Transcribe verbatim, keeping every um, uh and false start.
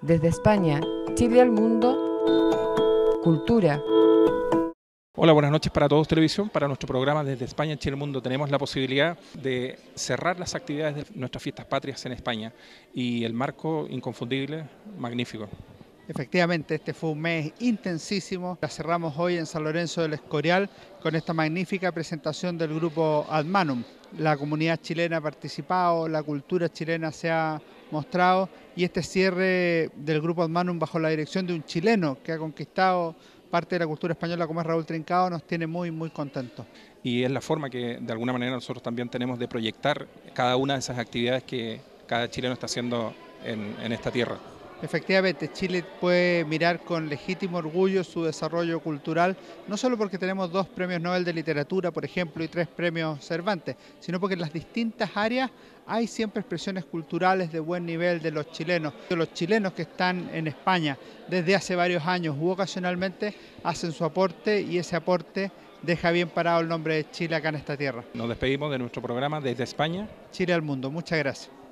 Desde España, Chile al mundo, cultura. Hola, buenas noches para todos Televisión. Para nuestro programa Desde España, Chile al mundo, tenemos la posibilidad de cerrar las actividades de nuestras fiestas patrias en España y el marco inconfundible, magnífico. Efectivamente, este fue un mes intensísimo. La cerramos hoy en San Lorenzo del Escorial con esta magnífica presentación del grupo Admanum. La comunidad chilena ha participado, la cultura chilena se ha mostrado y este cierre del grupo Admanum bajo la dirección de un chileno que ha conquistado parte de la cultura española como es Raúl Trincao nos tiene muy muy contentos. Y es la forma que de alguna manera nosotros también tenemos de proyectar cada una de esas actividades que cada chileno está haciendo en, en esta tierra. Efectivamente, Chile puede mirar con legítimo orgullo su desarrollo cultural, no solo porque tenemos dos premios Nobel de Literatura, por ejemplo, y tres premios Cervantes, sino porque en las distintas áreas hay siempre expresiones culturales de buen nivel de los chilenos. Los chilenos que están en España desde hace varios años u ocasionalmente hacen su aporte y ese aporte deja bien parado el nombre de Chile acá en esta tierra. Nos despedimos de nuestro programa Desde España, Chile al mundo. Muchas gracias.